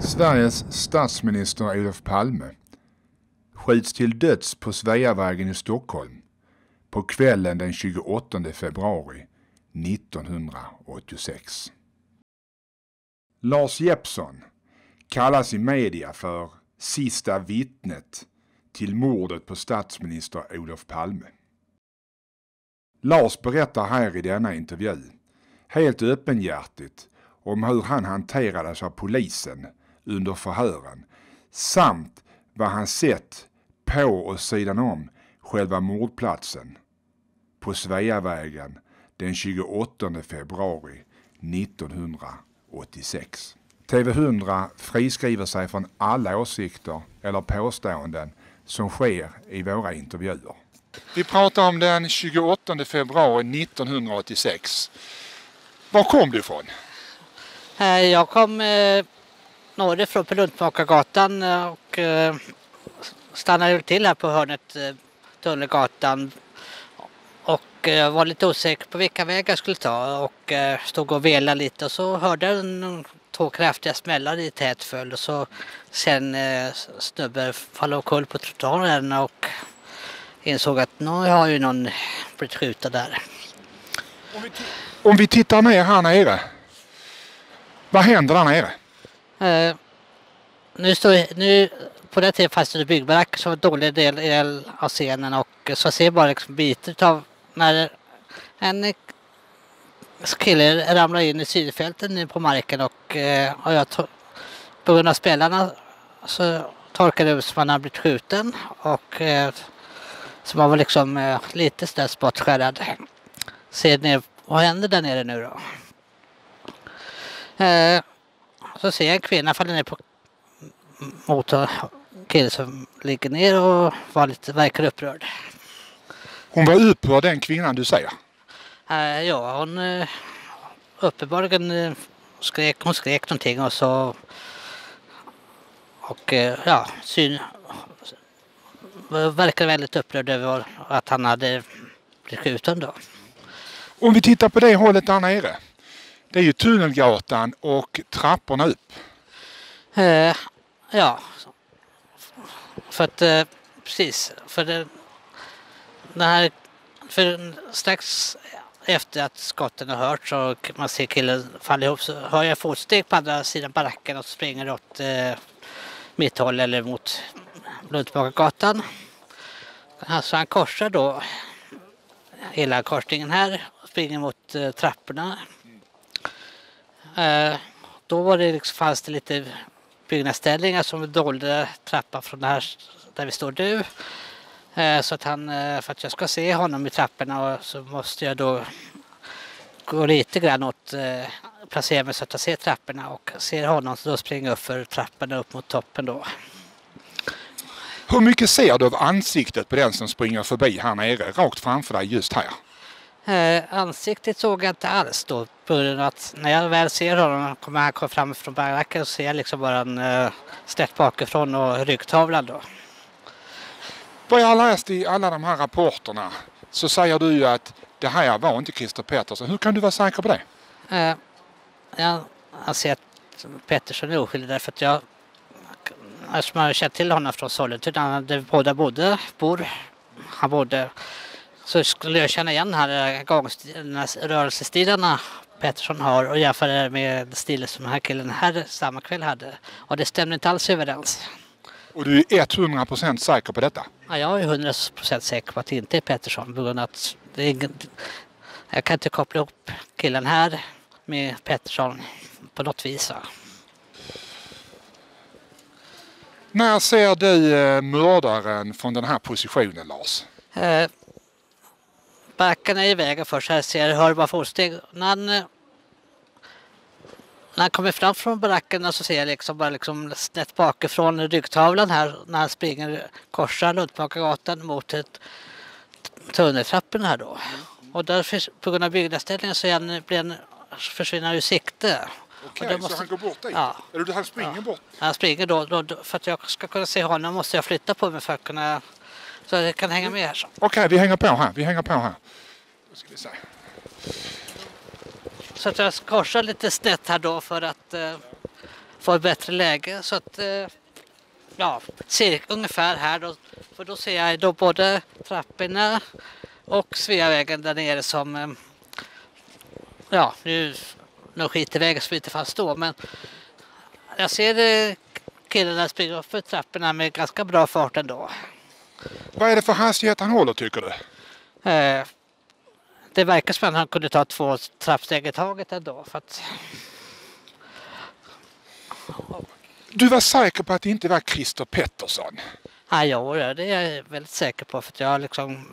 Sveriges statsminister Olof Palme skjuts till döds på Sveavägen i Stockholm på kvällen den 28 februari 1986. Lars Jeppsson kallas i media för sista vittnet till mordet på statsminister Olof Palme. Lars berättar här i denna intervju helt öppenhjärtigt om hur han hanterades av polisen under förhören samt vad han sett på och sidan om själva mordplatsen på Sveavägen den 28 februari 1986. TV100 friskriver sig från alla åsikter eller påståenden som sker i våra intervjuer. Vi pratar om den 28 februari 1986. Var kom du ifrån? Jag kom norrifrån på Luntmakargatan och stannade till här på hörnet Tunnelgatan. Och jag var lite osäker på vilka vägar jag skulle ta och stod och velade lite och så hörde jag två kraftiga smällar i tät följd och så sen snubbe falla omkull på trottoaren och insåg att nu har ju någon blivit skjuten där. Om vi tittar ner här nere, vad händer där nere? Nu på det tiden fanns det byggbaracker som var dålig del av scenen och så ser jag bara liksom bitar av när en kille ramlar in i sydfälten nu på marken och jag på grund av spelarna så torkade det ut som man har blivit skjuten och så man var liksom lite sådär spottskärrad. Ser ner, vad händer där nere nu då? Så ser jag en kvinna falla ner mot en kille som ligger ner och verkar upprörd. Hon var upprörd, den kvinnan du säger? Ja, hon uppenbarligen skrek någonting och så och ja, verkar väldigt upprörd över att han hade blivit skjuten då. Om vi tittar på det hållet där nere, det är ju Tunnelgatan och trapporna upp. Ja, för att precis, för strax efter att skotten har hört så man ser killen falla ihop så hör jag fotsteg på andra sidan baracken och springer åt mitt håll eller mot Luntmakargatan. Så han korsar då hela korsningen här och springer mot trapporna. Då var det liksom, fanns det lite byggnadsställningar som dolde trappan från här där vi står nu. Så att för att jag ska se honom i trapporna så måste jag då gå lite grann åt placera mig så att jag ser trapporna och ser honom så då springer jag upp för trapporna upp mot toppen då. Hur mycket ser du av ansiktet på den som springer förbi här nere, rakt framför dig just här? Ansiktet såg jag inte alls då, på grund av att när jag väl ser honom kommer han komma fram från baracken och ser liksom bara en snett bakifrån och ryggtavlan då. Vad jag har läst i alla de här rapporterna så säger du ju att det här var inte Christer Pettersson. Hur kan du vara säker på det? Jag anser att Pettersson är oskyldig därför att jag har känt till honom från Sollentuna där båda han bodde så skulle jag känna igen här rörelsestilarna Pettersson har och jämföra med stilen som den här killen här samma kväll hade. Och det stämmer inte alls överens. Och du är 100% säker på detta? Ja, jag är 100% säker på att det inte är Pettersson. På grund av att jag kan inte koppla ihop killen här med Pettersson på något vis. När ser du mördaren från den här positionen, Lars? Backarna är i vägen först. Här hör bara fotsteg. När han kommer fram från baracken så ser jag liksom bara liksom snett bakifrån ryggtavlan här när han springer korsar Luntmakargatan mot ett tunneltrappen här då. Och där på grund av byggnadsställningen så försvinner han ur sikte. Okej, så han går bort dit? Ja. Eller han springer bort? Han springer då för att jag ska kunna se honom måste jag flytta på mig för att kunna så jag kan hänga med här. Okej, vi hänger på här. Då ska vi se. Så att jag korsar lite snett här då för att få ett bättre läge så att ja, ungefär här då, för då ser jag då både trapporna och Sveavägen där nere som ja, nu skiter vägen som inte fanns då, men jag ser killarna springa upp för trapporna med ganska bra fart ändå. Vad är det för hastighet han håller tycker du? Det verkar som att han kunde ta 2 trappsteg i taget ändå. För att... Du var säker på att det inte var Christer Pettersson? Ja, det är jag väldigt säker på. För att jag liksom,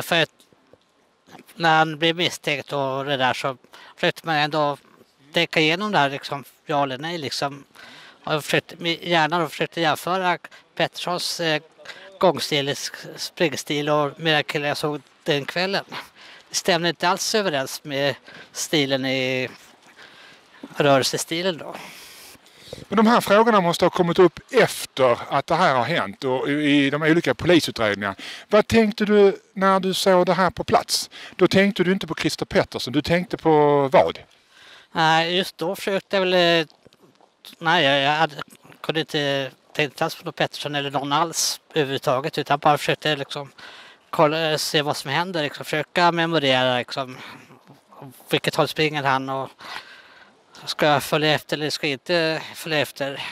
när han blev misstänkt och det där så försökte man ändå tänka igenom det här liksom, ja eller nej liksom. Och jag försökte jämföra Petterssons gångstil, springstil och med killar jag såg den kvällen. Det stämde inte alls överens med stilen i rörelsestilen då. Men de här frågorna måste ha kommit upp efter att det här har hänt och i de olika polisutredningarna. Vad tänkte du när du såg det här på plats? Då tänkte du inte på Christer Pettersson, du tänkte på vad? Nej, just då försökte jag väl... Nej, jag kunde inte tänka alls på någon Pettersson eller någon alls överhuvudtaget utan bara försökte liksom kolla, se vad som händer, liksom, försöka memorera liksom, vilket håll springer han och ska jag följa efter eller ska jag inte följa efter.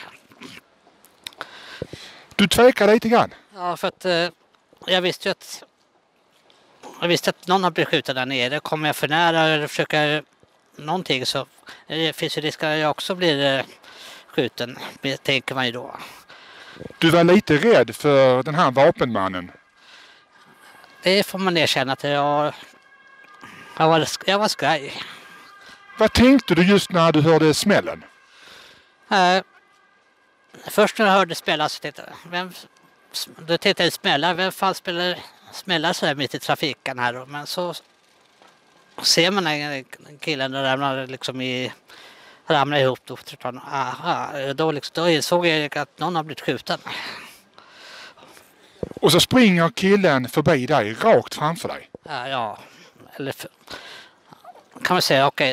Du tvekar lite grann? Ja, för att jag visste ju att någon har blivit skjuten där nere. Kommer jag för nära eller försöker någonting så det finns ju risk att jag också blir skjuten, tänker man ju då. Du var lite rädd för den här vapenmannen? Det får man erkänna att jag var skraj. Vad tänkte du just när du hörde smällen? Först när jag hörde smällar så tänkte jag, vem fan smällar så här mitt i trafiken här då? Men så ser man en killen och ramlar ihop då insåg jag att någon har blivit skjuten. Och så springer killen förbi dig, rakt framför dig? Ja, eller kan man säga, okej.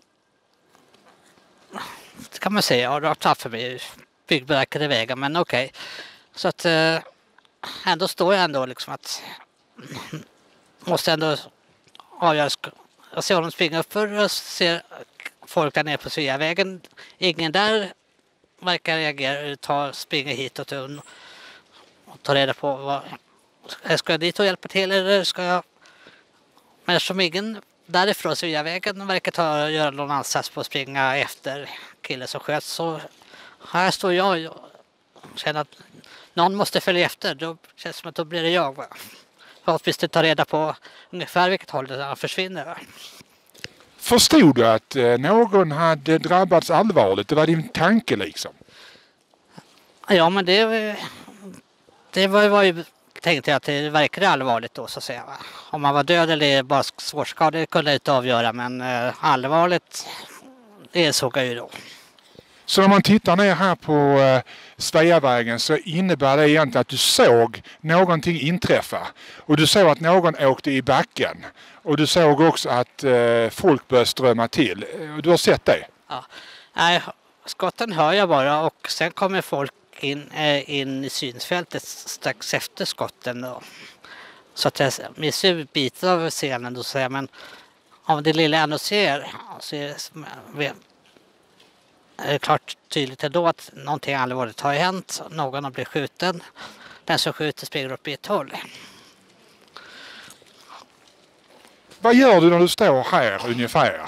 Det kan man säga, rakt framför mig, byggverkade vägen, men okej. Så att ändå står jag ändå liksom att måste ändå avgöra. Jag ser honom springa upp för och ser folk där nere på Sveavägen. Ingen där verkar reagera, springer hitåt och ta reda på vad ska jag dit och hjälpa till eller ska jag... Men eftersom ingen därifrån Sveavägen verkar göra någon ansats på att springa efter killen som sköt så här står jag och känner att någon måste följa efter. Då känns det som att då blir det jag. Va? Förhoppningsvis ta reda på ungefär vilket håll han försvinner. Va? Förstod du att någon hade drabbats allvarligt? Det var din tanke liksom? Ja, men det var ju tänkte jag att det verkade allvarligt då så att säga. Va? Om man var död eller bara svårskadad kunde jag inte avgöra men allvarligt det såg jag ju då. Så när man tittar ner här på Sveavägen så innebär det egentligen att du såg någonting inträffa. Och du såg att någon åkte i backen. Och du såg också att folk började strömma till. Du har sett det? Ja. Nej, skotten hör jag bara och sen kommer folk in i synsfältet strax efter skotten då. Så att jag missar bitar av scenen då säger men om det lilla jag ändå ser så är det klart tydligt ändå att någonting allvarligt har hänt. Någon har blivit skjuten. Den som skjuter springer upp i ett håll. Vad gör du när du står här ungefär?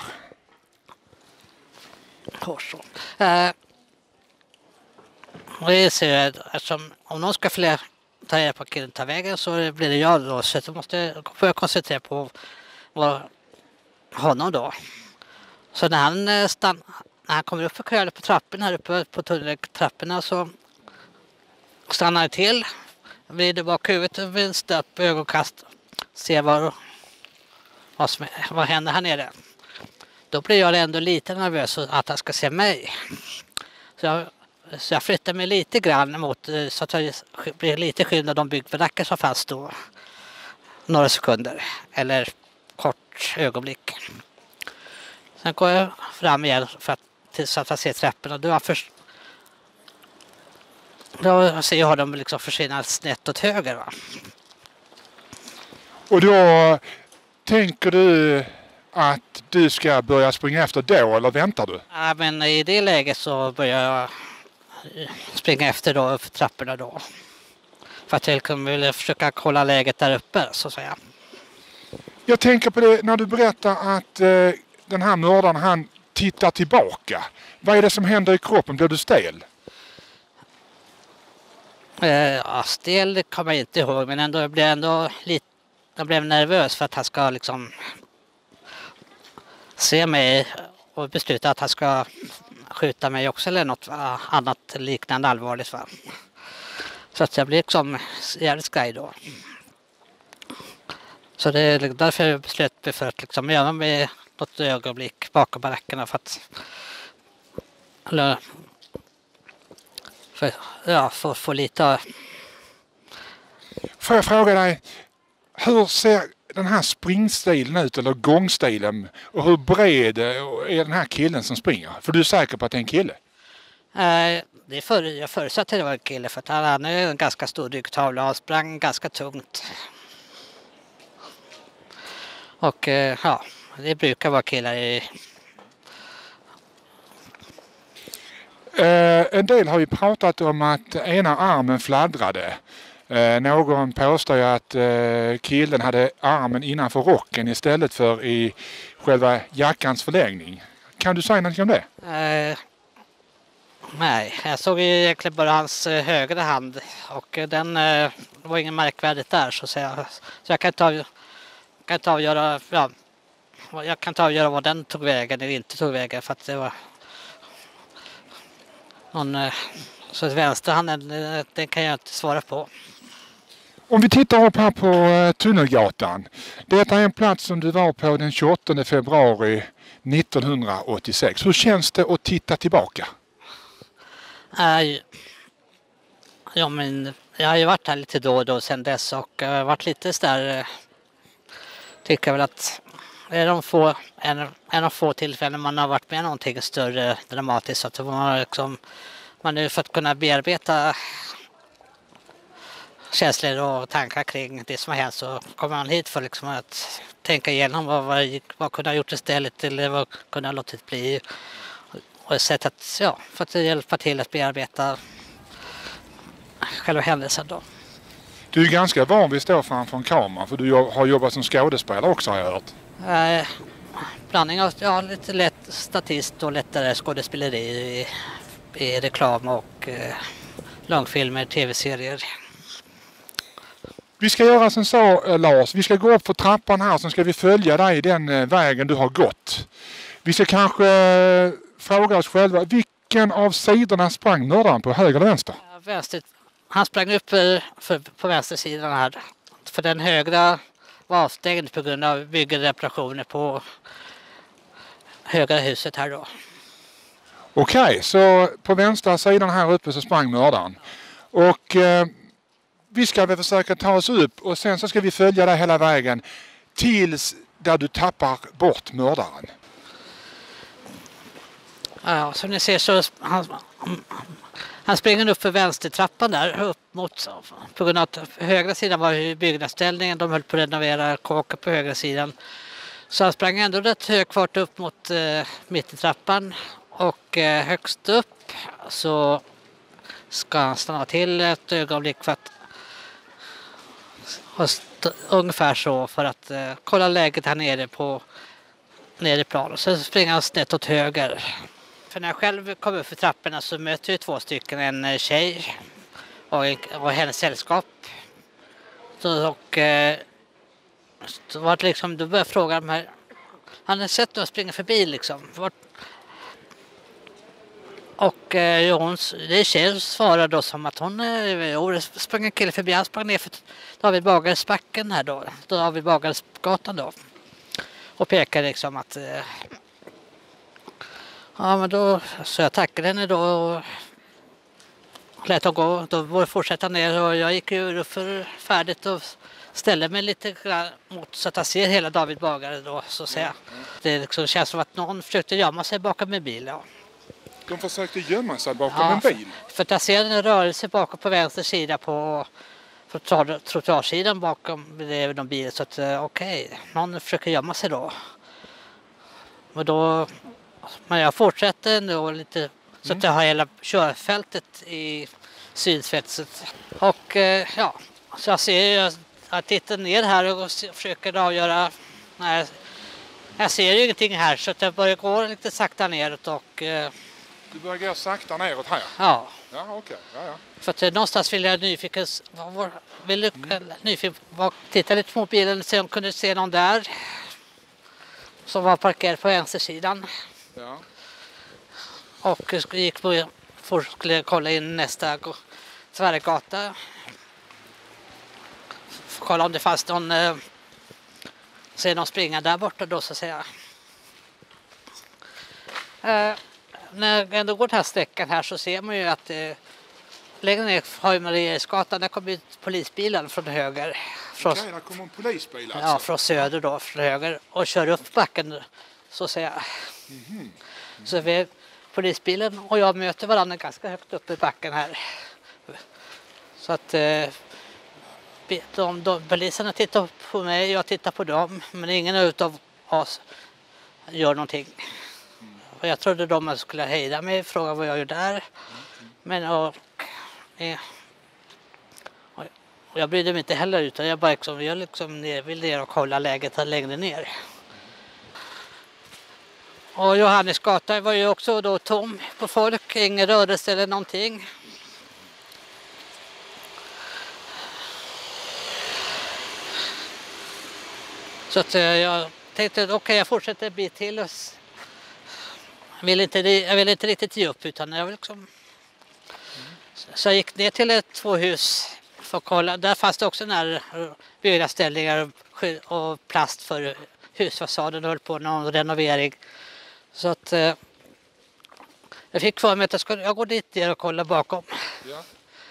Det ser jag, eftersom om någon ska ta reda på killen tar vägen så blir det jag då. Så jag får jag koncentrera på honom då. Så när han kommer upp och körar på trapporna här uppe på tunneltrapporna så stannar han till. Vrider bak huvudet och vill stöp ögonkast. Se vad händer här nere. Då blir jag ändå lite nervös att han ska se mig. Så jag flyttar mig lite grann mot så att jag blir lite skyldig av de byggverkar som fanns då. Några sekunder eller kort ögonblick. Sen går jag fram igen så att jag ser trapporna. Då har Då ser jag dem liksom försvinna snett åt höger. Va? Och då tänker du att du ska börja springa efter då, eller väntar du? Ja, men i det läget så börjar jag springa efter då, för trapporna då. För att jag vill försöka hålla läget där uppe, så att säga. Jag tänker på det när du berättar att den här mördaren, han tittar tillbaka. Vad är det som händer i kroppen? Blir du stel? Ja, stel kommer jag inte ihåg, men jag blev nervös för att han ska liksom se mig och besluta att han ska skjuta mig också eller något annat liknande allvarligt. Va? Så att jag blir liksom jävligt skraj då. Så det är därför jag beslöt mig för att liksom göra mig något ögonblick bakom barackerna för att få lite. Får jag fråga dig, hur ser den här springstilen ut, eller gångstilen, och hur bred är den här killen som springer? För du är säker på att det är en kille? Jag förutsatte att det var en kille för att han är en ganska stor ryggtavla och sprang ganska tungt. Och ja, det brukar vara killar i. En del har ju pratat om att ena armen fladdrade. Någon påstår ju att killen hade armen innanför rocken istället för i själva jackans förlängning. Kan du säga något om det? Nej, jag såg ju egentligen bara hans högra hand och den var ingen märkvärdigt där så jag kan inte avgöra vad den tog vägen eller inte tog vägen för att det var någon så vänsterhanden, den kan jag inte svara på. Om vi tittar upp här på Tunnelgatan. Detta är en plats som du var på den 28 februari 1986. Hur känns det att titta tillbaka? Ja, men jag har ju varit här lite då och då sedan dess och varit lite sådär, tycker jag väl att det är en av få tillfällen man har varit med någonting större dramatiskt så att man nu för att kunna bearbeta känslor och tankar kring det som har hänt så kommer man hit för liksom att tänka igenom vad kunde ha gjort istället eller vad kunde ha låtit bli och ett sätt att, för att hjälpa till att bearbeta själva händelsen då. Du är ganska van vid att stå framför en kamera för du har jobbat som skådespelare också har jag hört. Blandning av lite lätt statist och lättare skådespeleri i reklam och långfilmer, tv-serier. Vi ska göra som så, Lars. Vi ska gå upp för trappan här, så ska vi följa dig den vägen du har gått. Vi ska kanske fråga oss själva, vilken av sidorna sprang mördaren på, höger eller vänster? Vänster. Han sprang upp på vänstersidan här. För den högra var avstängd på grund av byggreparationer på högra huset här då. Okej, så på vänstra sidan här uppe så sprang mördaren. Och vi ska väl försöka ta oss upp och sen så ska vi följa dig hela vägen tills där du tappar bort mördaren. Ja, som ni ser så han springer upp för vänstertrappan där upp mot, på grund av att högra sidan var byggnadsställningen, de höll på att renovera kåken på högra sidan. Så han sprang ändå rätt hög fart upp mot mittentrappan och högst upp så ska han stanna till ett ögonblick för att ungefär så för att kolla läget här nere i plan och sen springer han snett åt höger. För när jag själv kom upp för trapporna så möter jag 2 stycken, en tjej och hennes sällskap. Då var det liksom, då började jag fråga de här, han har sett någon springa förbi liksom. Och det tjejen svarade då som att hon sprang en kille förbi, han sprang ner för David Bagares backen här då, David Bagares gatan då. Och pekade liksom att ja, men då så jag tackade henne då och lät hon gå. Då var det fortsätta ner och jag gick ju för färdigt och ställde mig lite mot så att jag ser hela David Bagare då så att säga. Det liksom känns som att någon försökte gömma sig bakom en bil. Ja. De försökte gömma sig bakom en bil? För att jag ser en rörelse bakom på vänster sida på trottoarsidan bakom någon bil. Så att okej, någon försöker gömma sig då. Men jag fortsätter ändå lite så att jag har hela körfältet i sydspetset. Och ja, så jag tittar ner här och försöker avgöra. Nej, jag ser ju ingenting här så att jag börjar gå lite sakta neråt och... Du börjar gå sakta neråt här? Ja. Ja, okej. Ja. För att någonstans vill jag titta lite på bilen och se om jag kunde se någon där som var parkerad på vänstersidan. Ja. Och skulle kolla in nästa tvärgata. Kolla om det fanns någon springa där borta då så att säga. När jag ändå går den här sträckan här så ser man ju att längre ner har Mariesgatan, där kommer polisbilen från höger. Okej, där kommer en polisbil alltså? Ja, från söder då, från höger. Och kör upp backen så att säga. Så vi, polisbilen och jag möter varandra ganska högt upp i backen här. Så att poliserna tittar på mig, jag tittar på dem. Men ingen utav oss gör någonting. Och jag trodde de skulle hejda mig och fråga vad jag gör där. Men och jag brydde mig inte heller utan jag bara vill ner och kolla läget här längre ner. Och Johannesgatan var ju också då tom på folk, ingen rörelse eller någonting. Så att jag tänkte okej, jag fortsätter en bit till. Jag vill inte riktigt ge upp utan jag vill Så jag gick ner till två hus för att kolla. Där fanns det också byggnadsställningar och plast för husfasaden och höll på någon renovering. Så att jag fick för mig att jag går dit ner och kollar bakom. Ja.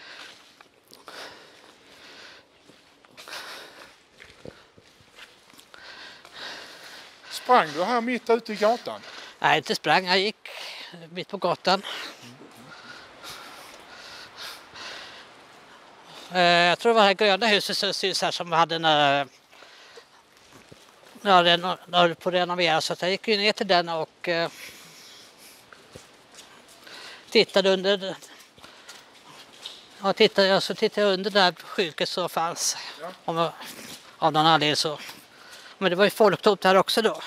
Sprang du här mitt ute i gatan? Nej, inte sprang. Jag gick mitt på gatan. Jag tror det var det här gröna huset som syns här som hade på att renovera. Så jag gick ju ner till den och tittade under. Tittade under där skylket som fanns. Ja. Av någon anledning så. Men det var ju folktomt här också då.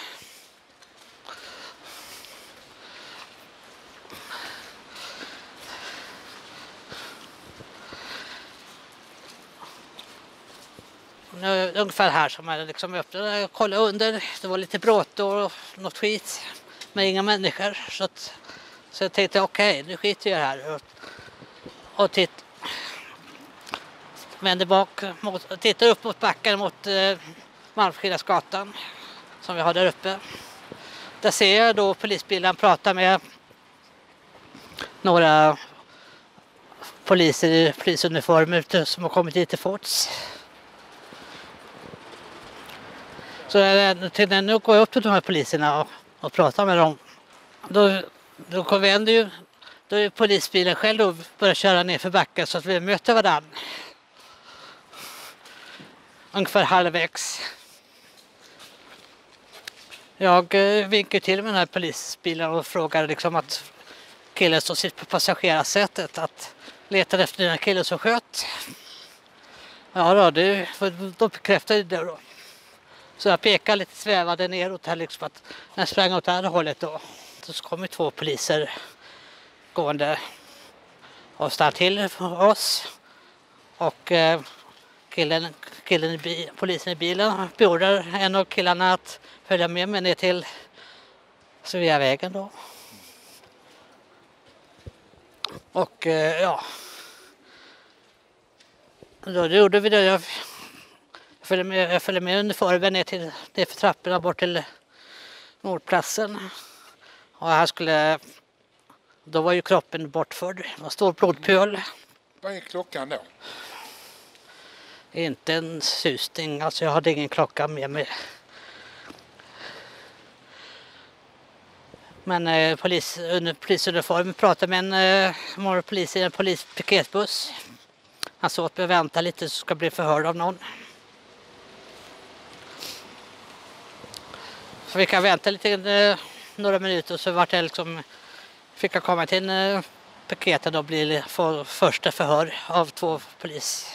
Ungefär här som jag öppnade och kollade under. Det var lite bråte och något skit. Men inga människor. Så jag tänkte okej, nu skiter jag här. Och vände bak. Tittar upp mot backen mot Malmskillnadsgatan. Som vi har där uppe. Där ser jag då polisbilen prata med några poliser i polisuniformer som har kommit dit till fots. Så nu går jag upp till de här poliserna och pratar med dem. Då är polisbilen själv och börjar köra ner för backen så att vi möter varandra. Ungefär halvvägs. Jag vinkar till med den här polisbilen och frågar att killen som sitter på passagerarsätet att leta efter den här killen som sköt. Ja då, de bekräftade det då. Så jag pekar lite svävade neråt här att när jag sprang åt det här hållet då. Så kom 2 poliser gående och stannade till för oss. Och polisen i bilen beordrar en av killarna att följa med mig ner till Sveavägen då. Och ja. Då gjorde vi det. Jag följde med uniformen ner för trapporna bort till Nordplatsen. Och här då var ju kroppen bortförd. Det var stor blodpöl. Vad är klockan då? Inte en susning. Alltså jag hade ingen klocka med mig. Men under polisuniform pratade med en polis i en polispiketbuss. Han sa att vi väntar lite så ska bli förhörd av någon. Så vi kan vänta lite, några minuter, så vart jag liksom, fick jag komma till piketen och bli första förhör av 2 polis.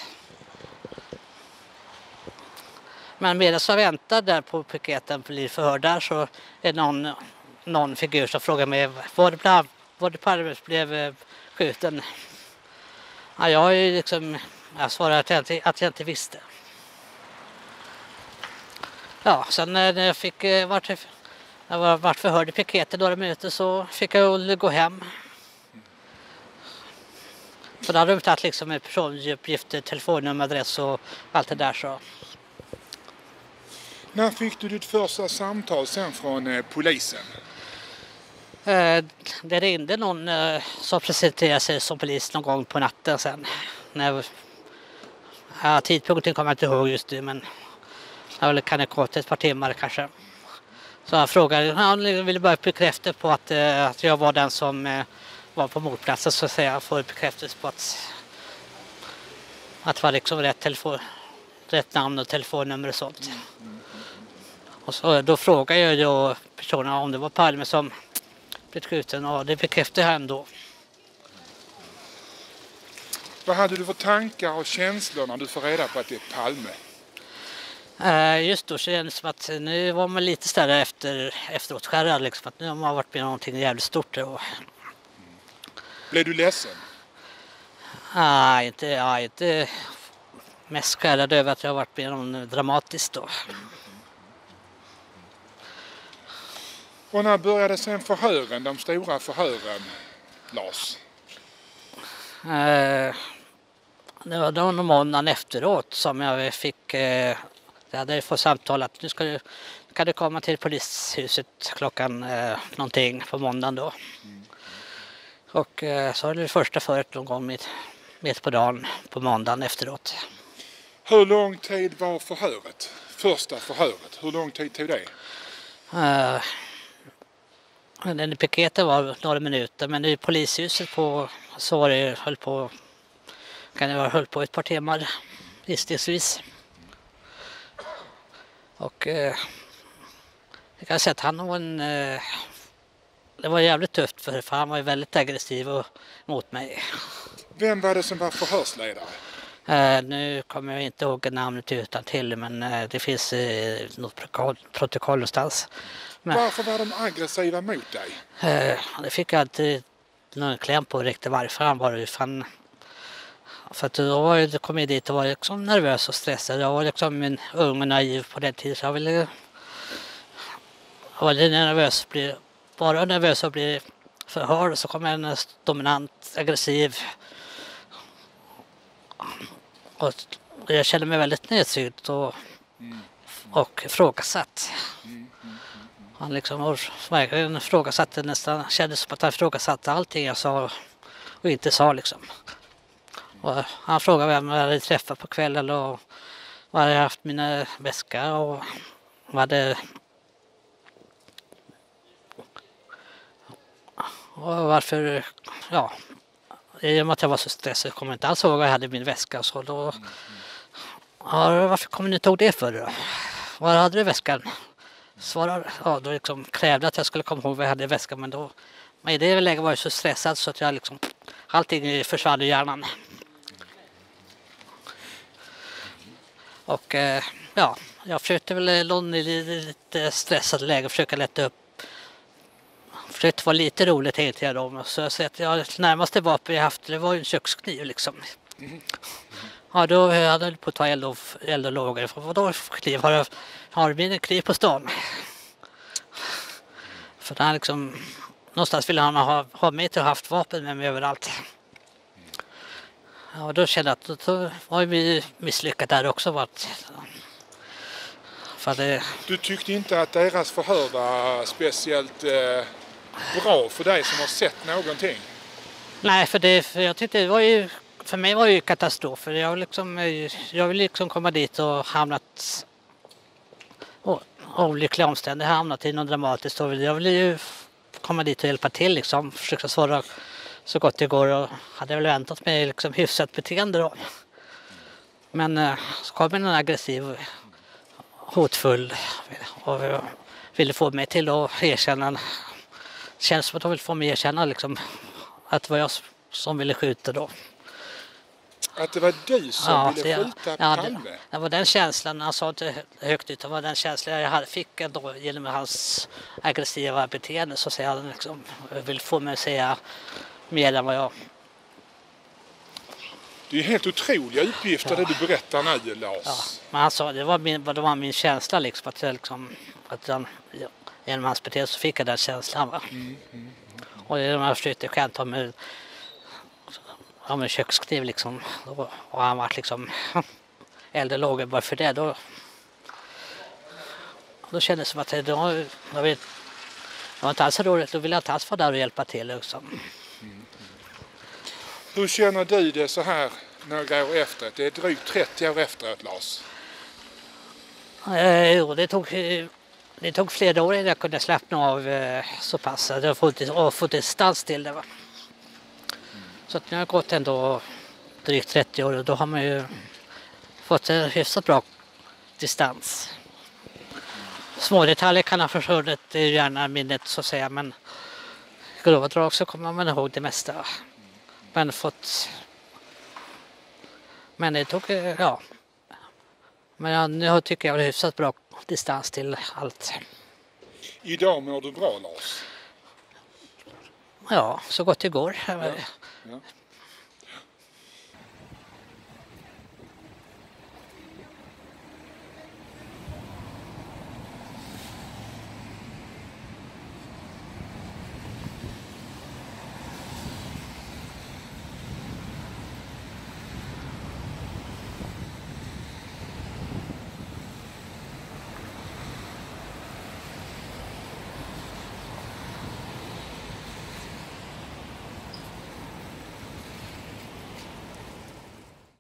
Men medan jag väntar där på piketen blir förhörd där, så är det någon figur som frågar mig var det Palme blev skjuten. Ja, jag svarade att jag inte visste. Ja, sen när jag fick vart förhörd i piketen några minuter, så fick jag gå hem. Så då hade de tagit liksom personuppgifter, telefonnummer, adress och allt det där. Så. När fick du ditt första samtal sen från polisen? Det ringde någon som presenterade sig som polis någon gång på natten sen. Tidpunkten kommer jag inte ihåg just nu, men jag kan det gå till ett par timmar kanske. Så han frågade, han ville bara bekräfta på att jag var den som var på mordplatsen, så att säga. Får bekräftelse på att det var liksom rätt namn och telefonnummer och sånt. Och så, då frågade jag då personen om det var Palme som blev skjuten, och det bekräftade han då. Vad hade du för tankar och känslor när du får reda på att det är Palme? Just då kändes det som att nu var man lite större efteråt skärrad, liksom, att nu har man varit med någonting jävligt stort. Blev du ledsen? Inte mest skärrad över att jag har varit med något dramatiskt då. Och när började sen förhören, de stora förhören, Lars? Det var då måndagen efteråt som jag fick... Jag hade fått samtal att nu kan du komma till polishuset klockan någonting på måndagen då. Och så var det första förhöret någon gång mitt på dagen på måndagen efteråt. Hur lång tid var förhöret? Första förhöret, hur lång tid tog det? Den piketen var några minuter, men i polishuset så var det höll på ett par timmar gissningsvis. Och jag kan säga att han var det var jävligt tufft för han var väldigt aggressiv mot mig. Vem var det som var förhörsledare? Nu kommer jag inte ihåg namnet utan till, men det finns något protokoll någonstans. Men, varför var de aggressiva mot dig? Det fick jag inte någon kläm på riktigt varför han var fan. För att då kom jag dit och var liksom nervös och stressad. Jag var liksom en ung och naiv på den tiden, så jag var nervös att bli förhörd, så kom en dominant, aggressiv. Och jag kände mig väldigt nedsynt och ifrågasatt. Han liksom verkligen ifrågasatte, nästan kändes som att han ifrågasatte allting jag sa och inte sa liksom. Och han frågade vem jag hade träffat på kvällen och var jag haft mina väskor och varför, ja, i och med att jag var så stressad kommer jag inte alls ihåg vad jag hade i min väska, så då, varför kommer ni inte ihåg det för då? Var hade du väskan? Då liksom krävde att jag skulle komma ihåg vad jag hade i väskan, men i det läget var jag så stressad så att jag liksom, allting försvann i hjärnan. Och jag försökte väl i lite stressat läge försöka lätta upp. Försökte vara lite roligt tänkte jag då. Så jag sett att närmaste vapen jag haft, det var ju en kökskniv liksom. Ja, då hade jag på att ta eld och lågor. Vadå kniv? Har du en kniv på stan? För han liksom, någonstans ville han ha mig till att ha haft vapen med mig överallt. Ja, då kände jag att då var vi misslyckat där också. Du tyckte inte att deras förhör var speciellt bra för dig som har sett någonting? Nej, för jag tyckte det var ju, för mig var det ju katastrof. Jag ville liksom komma dit och hamnat olyckliga omständigheter, hamnat i något dramatiskt. Jag ville ju komma dit och hjälpa till liksom. Försöka svara så gott det går och hade väl väntat mig liksom hyfsat beteende då. Men så kom en aggressiv, hotfull och ville få mig till att erkänna. Det känns som att de vill få mig att erkänna liksom, att det var jag som ville skjuta då. Att det var du som ville skjuta Palme? Det var den känslan, han sa inte högt ut, det var den känslan jag fick ändå genom hans aggressiva beteende. Så säger han liksom, vill få mig att säga mer än vad jag... Det är helt otroliga uppgifter det du berättar nu, Lars. Ja, men han sa, det var min känsla liksom, att han, genom hans beteende så fick jag den känslan. Va? Och det är de här försökte skämt om en kökskniv liksom, och han var liksom äldre låg bara för det. Då kändes det som att det var inte alls så roligt, då ville jag inte alls vara där och hjälpa till liksom. Hur känner du det så här några år efteråt? Det är drygt 30 år efteråt, Lars. Jo, det tog flera år innan jag kunde slappna av så pass. Jag har fått distans till det. Va? Så att nu har jag gått ändå drygt 30 år och då har man ju fått en hyfsat bra distans. Små detaljer kan ha försvunnit, det är gärna minnet så att säga, men grova drag så kommer man ihåg det mesta. Men det tog, ja. Men nu tycker jag har hyfsat bra distans till allt. Idag mår du bra, Lars? Ja, så gott det går. Ja.